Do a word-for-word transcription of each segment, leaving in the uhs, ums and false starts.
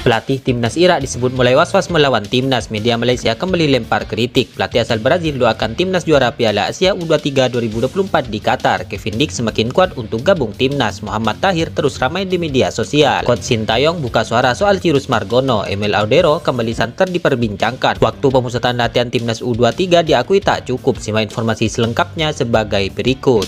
Pelatih timnas Irak disebut mulai was-was melawan timnas. Media Malaysia kembali lempar kritik. Pelatih asal Brazil doakan timnas juara Piala Asia U dua puluh tiga dua ribu dua puluh empat di Qatar. Kevin Dick semakin kuat untuk gabung timnas. Muhammad Tahir terus ramai di media sosial. Coach Sintayong buka suara soal Cyrus Margono. Emil Audero kembali santer diperbincangkan. Waktu pemusatan latihan timnas U dua puluh tiga diakui tak cukup. Simak informasi selengkapnya sebagai berikut.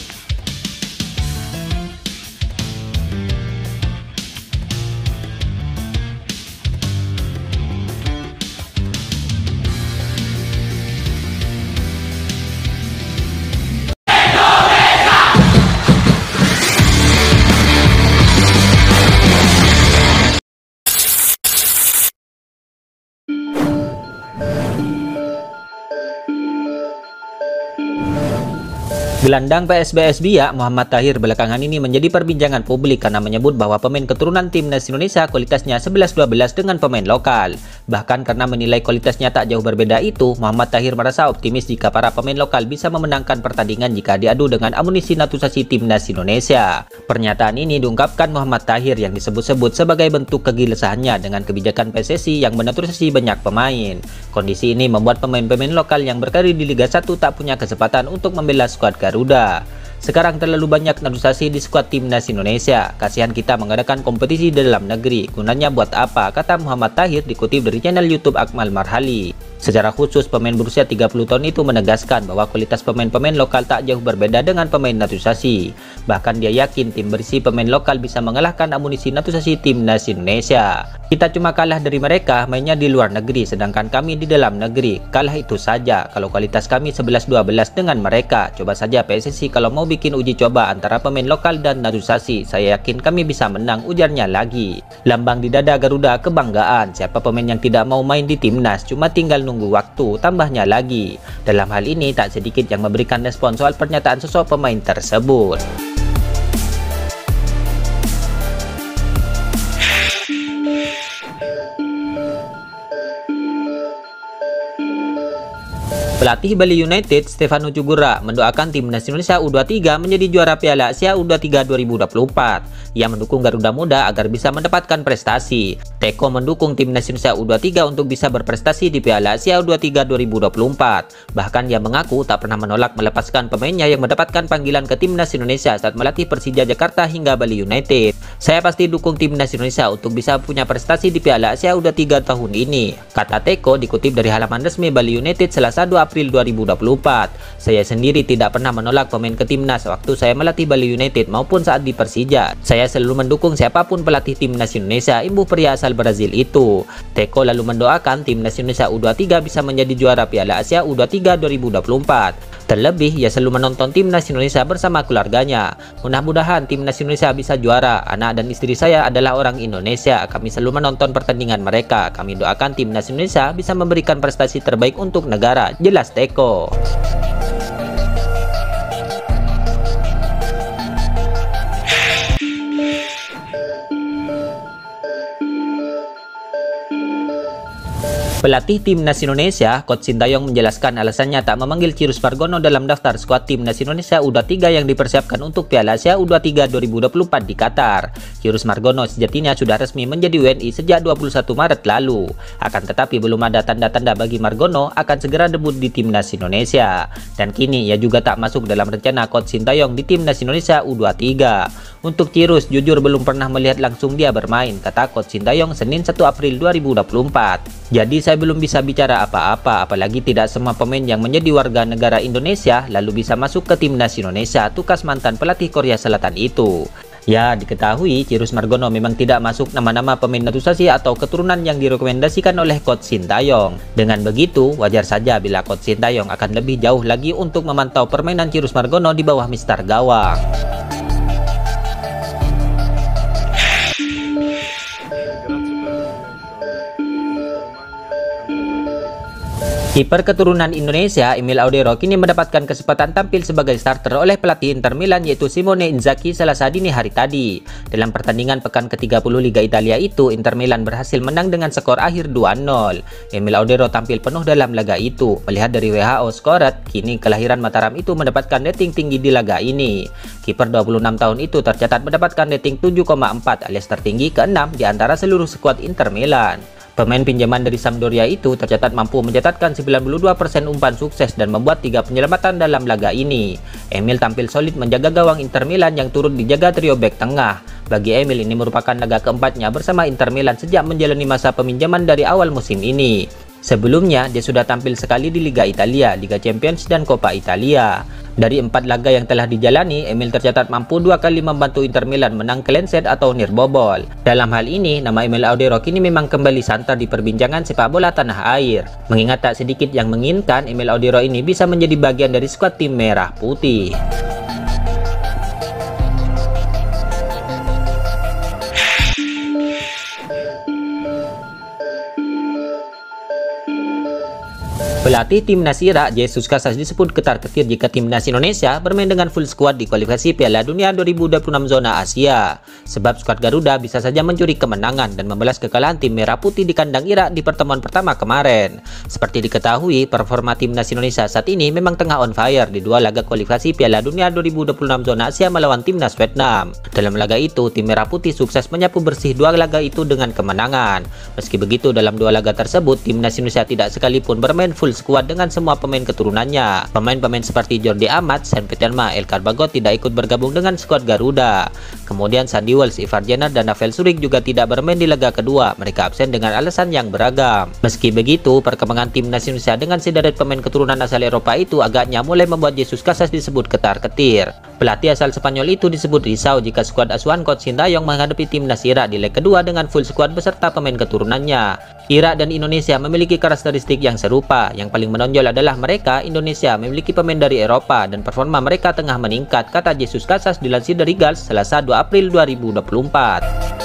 Gelandang P S B S Biak Muhammad Tahir belakangan ini menjadi perbincangan publik karena menyebut bahwa pemain keturunan timnas Indonesia kualitasnya sebelas dua belas dengan pemain lokal. Bahkan karena menilai kualitasnya tak jauh berbeda itu, Muhammad Tahir merasa optimis jika para pemain lokal bisa memenangkan pertandingan jika diadu dengan amunisi naturalisasi timnas Indonesia. Pernyataan ini diungkapkan Muhammad Tahir yang disebut-sebut sebagai bentuk kegelisahannya dengan kebijakan P S S I yang menaturalisasi banyak pemain. Kondisi ini membuat pemain-pemain lokal yang berkarir di Liga satu tak punya kesempatan untuk membela skuad Garuda. Sekarang terlalu banyak naturalisasi di skuad timnas Indonesia. Kasihan kita mengadakan kompetisi di dalam negeri. Gunanya buat apa? Kata Muhammad Tahir dikutip dari channel YouTube Akmal Marhali. Secara khusus, pemain berusia tiga puluh tahun itu menegaskan bahwa kualitas pemain-pemain lokal tak jauh berbeda dengan pemain naturalisasi. Bahkan dia yakin tim berisi pemain lokal bisa mengalahkan amunisi naturalisasi timnas Indonesia. Kita cuma kalah dari mereka mainnya di luar negeri, sedangkan kami di dalam negeri. Kalah itu saja. Kalau kualitas kami sebelas dua belas dengan mereka, coba saja P S S I kalau mau bikin uji coba antara pemain lokal dan naturalisasi. Saya yakin kami bisa menang, ujarnya lagi. Lambang di dada Garuda kebanggaan. Siapa pemain yang tidak mau main di timnas, cuma tinggal nunggu waktu, tambahnya lagi. Dalam hal ini tak sedikit yang memberikan respon soal pernyataan sosok pemain tersebut. Pelatih Bali United Stefano Cugura mendoakan timnas Indonesia U dua puluh tiga menjadi juara Piala Asia U dua puluh tiga dua ribu dua puluh empat. Ia mendukung Garuda Muda agar bisa mendapatkan prestasi. Teko mendukung timnas Indonesia U dua puluh tiga untuk bisa berprestasi di Piala Asia U dua puluh tiga dua ribu dua puluh empat. Bahkan ia mengaku tak pernah menolak melepaskan pemainnya yang mendapatkan panggilan ke timnas Indonesia saat melatih Persija Jakarta hingga Bali United. Saya pasti dukung timnas Indonesia untuk bisa punya prestasi di Piala Asia U dua puluh tiga tahun ini, kata Teko dikutip dari halaman resmi Bali United Selasa dua April dua ribu dua puluh empat. Saya sendiri tidak pernah menolak pemain ke timnas waktu saya melatih Bali United maupun saat di Persija. Saya selalu mendukung siapapun pelatih timnas Indonesia, imbuh pria asal Brazil itu. Teko lalu mendoakan timnas Indonesia U dua puluh tiga bisa menjadi juara Piala Asia U dua puluh tiga dua ribu dua puluh empat. Terlebih, ia selalu menonton timnas Indonesia bersama keluarganya. Mudah-mudahan timnas Indonesia bisa juara. Anak dan istri saya adalah orang Indonesia. Kami selalu menonton pertandingan mereka. Kami doakan timnas Indonesia bisa memberikan prestasi terbaik untuk negara, jelas Teko. Pelatih timnas Indonesia, Coach Sintayong menjelaskan alasannya tak memanggil Cyrus Margono dalam daftar skuad timnas Indonesia U dua puluh tiga yang dipersiapkan untuk Piala Asia U dua puluh tiga dua ribu dua puluh empat di Qatar. Cyrus Margono sejatinya sudah resmi menjadi W N I sejak dua puluh satu Maret lalu. Akan tetapi belum ada tanda-tanda bagi Margono akan segera debut di timnas Indonesia. Dan kini ia juga tak masuk dalam rencana Coach Sintayong di timnas Indonesia U dua puluh tiga. Untuk Cyrus, jujur belum pernah melihat langsung dia bermain, kata Coach Sintayong Senin satu April dua ribu dua puluh empat. Jadi saya belum bisa bicara apa-apa, apalagi tidak semua pemain yang menjadi warga negara Indonesia lalu bisa masuk ke timnas Indonesia, tukas mantan pelatih Korea Selatan itu. Ya, diketahui Cyrus Margono memang tidak masuk nama-nama pemain naturalisasi atau keturunan yang direkomendasikan oleh Coach Sintayong. Dengan begitu, wajar saja bila Coach Sintayong akan lebih jauh lagi untuk memantau permainan Cyrus Margono di bawah Mister Gawang. Kiper keturunan Indonesia, Emil Audero, kini mendapatkan kesempatan tampil sebagai starter oleh pelatih Inter Milan yaitu Simone Inzaghi Selasa dini hari tadi. Dalam pertandingan pekan ke tiga puluh Liga Italia itu, Inter Milan berhasil menang dengan skor akhir dua nol. Emil Audero tampil penuh dalam laga itu. Melihat dari W H O Scoret, kini kelahiran Mataram itu mendapatkan rating tinggi di laga ini. Kiper dua puluh enam tahun itu tercatat mendapatkan rating tujuh koma empat alias tertinggi keenam di antara seluruh skuad Inter Milan. Pemain pinjaman dari Sampdoria itu tercatat mampu mencatatkan sembilan puluh dua persen umpan sukses dan membuat tiga penyelamatan dalam laga ini. Emil tampil solid menjaga gawang Inter Milan yang turut dijaga trio bek tengah. Bagi Emil ini merupakan laga keempatnya bersama Inter Milan sejak menjalani masa peminjaman dari awal musim ini. Sebelumnya, dia sudah tampil sekali di Liga Italia, Liga Champions, dan Coppa Italia. Dari empat laga yang telah dijalani, Emil tercatat mampu dua kali membantu Inter Milan menang clean sheet atau nirbobol. Dalam hal ini, nama Emil Audero kini memang kembali santer di perbincangan sepak bola tanah air. Mengingat tak sedikit yang menginginkan Emil Audero ini bisa menjadi bagian dari skuad tim merah putih. Pelatih timnas Irak, Jesus Casas, disebut ketar-ketir jika timnas Indonesia bermain dengan full squad di kualifikasi Piala Dunia dua ribu dua puluh enam zona Asia. Sebab skuad Garuda bisa saja mencuri kemenangan dan membalas kekalahan tim Merah Putih di kandang Irak di pertemuan pertama kemarin. Seperti diketahui, performa timnas Indonesia saat ini memang tengah on fire di dua laga kualifikasi Piala Dunia dua ribu dua puluh enam zona Asia melawan timnas Vietnam. Dalam laga itu, tim Merah Putih sukses menyapu bersih dua laga itu dengan kemenangan. Meski begitu, dalam dua laga tersebut, timnas Indonesia tidak sekalipun bermain full squad dengan semua pemain keturunannya. Pemain-pemain seperti Jordi Amat, Sen Peterma, Elkar Bagot tidak ikut bergabung dengan skuad Garuda. Kemudian Sandy Walsh, Ivar Jenner, dan Rafael Surik juga tidak bermain di laga kedua. Mereka absen dengan alasan yang beragam. Meski begitu, perkembangan timnas Indonesia dengan sederet pemain keturunan asal Eropa itu agaknya mulai membuat Jesus Casas disebut ketar-ketir. Pelatih asal Spanyol itu disebut risau jika skuad asuhan Coach Sintayong menghadapi timnas Irak di leg kedua dengan full skuad beserta pemain keturunannya. Irak dan Indonesia memiliki karakteristik yang serupa. Yang paling menonjol adalah mereka, Indonesia, memiliki pemain dari Eropa dan performa mereka tengah meningkat, kata Jesus Casas dilansir dari Gals Selasa dua April dua ribu dua puluh empat.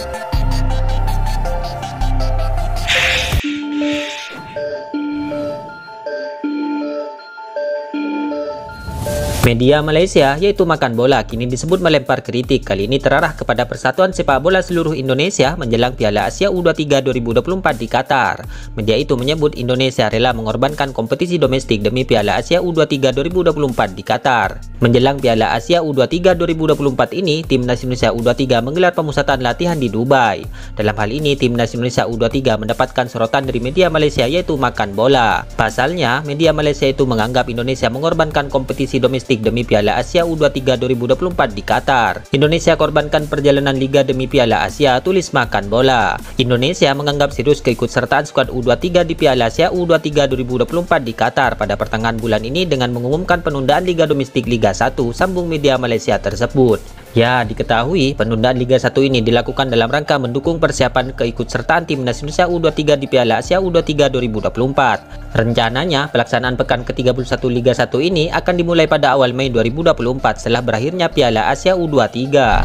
Media Malaysia, yaitu Makan Bola, kini disebut melempar kritik. Kali ini terarah kepada Persatuan Sepak Bola Seluruh Indonesia menjelang Piala Asia U dua puluh tiga dua ribu dua puluh empat di Qatar. Media itu menyebut Indonesia rela mengorbankan kompetisi domestik demi Piala Asia U dua puluh tiga dua ribu dua puluh empat di Qatar. Menjelang Piala Asia U dua puluh tiga dua ribu dua puluh empat ini, Timnas Indonesia U dua puluh tiga menggelar pemusatan latihan di Dubai. Dalam hal ini, Timnas Indonesia U dua puluh tiga mendapatkan sorotan dari media Malaysia, yaitu Makan Bola. Pasalnya, media Malaysia itu menganggap Indonesia mengorbankan kompetisi domestik demi Piala Asia U dua puluh tiga dua ribu dua puluh empat di Qatar. Indonesia korbankan perjalanan liga demi Piala Asia, tulis Makan Bola. Indonesia menganggap serius keikutsertaan skuad U dua puluh tiga di Piala Asia U dua puluh tiga dua ribu dua puluh empat di Qatar pada pertengahan bulan ini dengan mengumumkan penundaan liga domestik Liga satu, sambung media Malaysia tersebut. Ya, diketahui penundaan Liga satu ini dilakukan dalam rangka mendukung persiapan keikutsertaan Timnas Indonesia U dua puluh tiga di Piala Asia U dua puluh tiga dua ribu dua puluh empat. Rencananya, pelaksanaan pekan ke tiga puluh satu Liga satu ini akan dimulai pada awal Mei dua ribu dua puluh empat setelah berakhirnya Piala Asia U dua puluh tiga.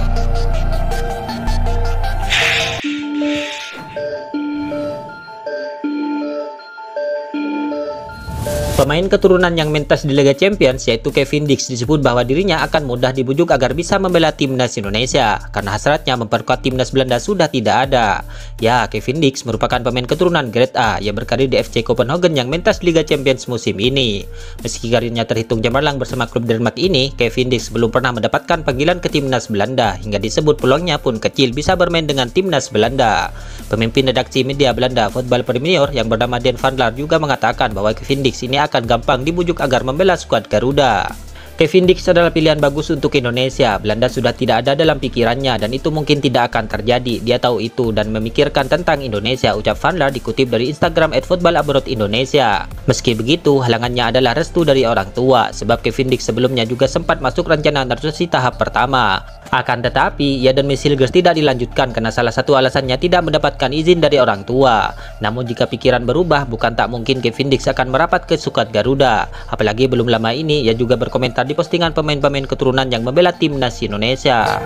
Pemain keturunan yang mentas di Liga Champions yaitu Kevin Dix disebut bahwa dirinya akan mudah dibujuk agar bisa membela timnas Indonesia karena hasratnya memperkuat timnas Belanda sudah tidak ada. Ya, Kevin Dix merupakan pemain keturunan Grade A yang berkarir di F C Copenhagen yang mentas di Liga Champions musim ini. Meski karirnya terhitung cemerlang bersama klub Denmark ini, Kevin Dix belum pernah mendapatkan panggilan ke timnas Belanda hingga disebut peluangnya pun kecil bisa bermain dengan timnas Belanda. Pemimpin redaksi media Belanda Voetbal Premier yang bernama Dan van Laar juga mengatakan bahwa Kevin Dix ini akan gampang dibujuk agar membela skuad Garuda. Kevin Dix adalah pilihan bagus untuk Indonesia. Belanda sudah tidak ada dalam pikirannya dan itu mungkin tidak akan terjadi. Dia tahu itu dan memikirkan tentang Indonesia, ucap Van Laar dikutip dari Instagram et football abroad indonesia. Meski begitu, halangannya adalah restu dari orang tua, sebab Kevin Dix sebelumnya juga sempat masuk rencana naturalisasi tahap pertama. Akan tetapi, ia dan Messi Hilgers tidak dilanjutkan karena salah satu alasannya tidak mendapatkan izin dari orang tua. Namun jika pikiran berubah, bukan tak mungkin Kevin Dix akan merapat ke skuad Garuda. Apalagi belum lama ini, ia juga berkomentar di postingan pemain-pemain keturunan yang membela timnas Indonesia.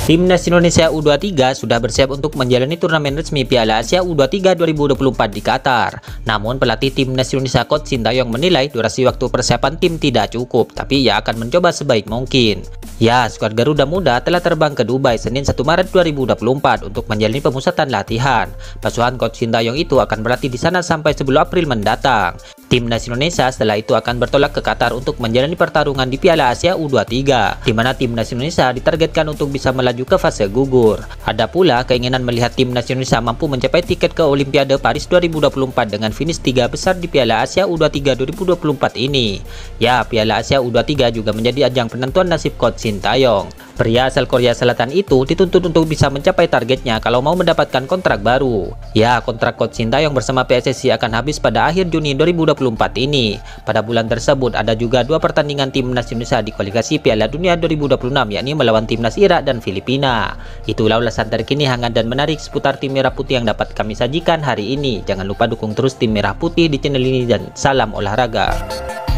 Timnas Indonesia U dua puluh tiga sudah bersiap untuk menjalani turnamen resmi Piala Asia U dua puluh tiga dua ribu dua puluh empat di Qatar. Namun pelatih Timnas Indonesia Coach Sintayong menilai durasi waktu persiapan tim tidak cukup, tapi ia akan mencoba sebaik mungkin. Ya, skuad Garuda Muda telah terbang ke Dubai Senin satu Maret dua ribu dua puluh empat untuk menjalani pemusatan latihan. Pasukan Coach Sintayong itu akan berlatih di sana sampai sepuluh April mendatang. Timnas Indonesia setelah itu akan bertolak ke Qatar untuk menjalani pertarungan di Piala Asia U dua puluh tiga, di mana Timnas Indonesia ditargetkan untuk bisa melaju ke fase gugur. Ada pula keinginan melihat Timnas Indonesia mampu mencapai tiket ke Olimpiade Paris dua ribu dua puluh empat dengan finish tiga besar di Piala Asia U dua puluh tiga dua ribu dua puluh empat ini. Ya, Piala Asia U dua puluh tiga juga menjadi ajang penentuan nasib Coach Sintayong. Pria asal Korea Selatan itu dituntut untuk bisa mencapai targetnya kalau mau mendapatkan kontrak baru. Ya, kontrak Coach Sintayong bersama P S S I akan habis pada akhir Juni dua ribu dua puluh empat ini. Pada bulan tersebut ada juga dua pertandingan Timnas Indonesia di kualifikasi Piala Dunia dua ribu dua puluh enam, yakni melawan Timnas Irak dan Filipina. Itulah ulasan terkini hangat dan menarik seputar tim Merah Putih yang dapat kami sajikan hari ini. Jangan lupa dukung terus tim Merah Putih di channel ini dan salam olahraga.